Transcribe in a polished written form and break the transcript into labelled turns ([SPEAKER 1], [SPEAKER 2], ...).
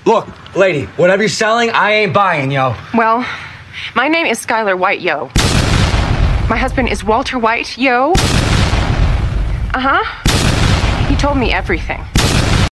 [SPEAKER 1] Look, lady, whatever you're selling, I ain't buying, yo.
[SPEAKER 2] Well, my name is Skylar White, yo. My husband is Walter White, yo. Uh-huh. He told me everything.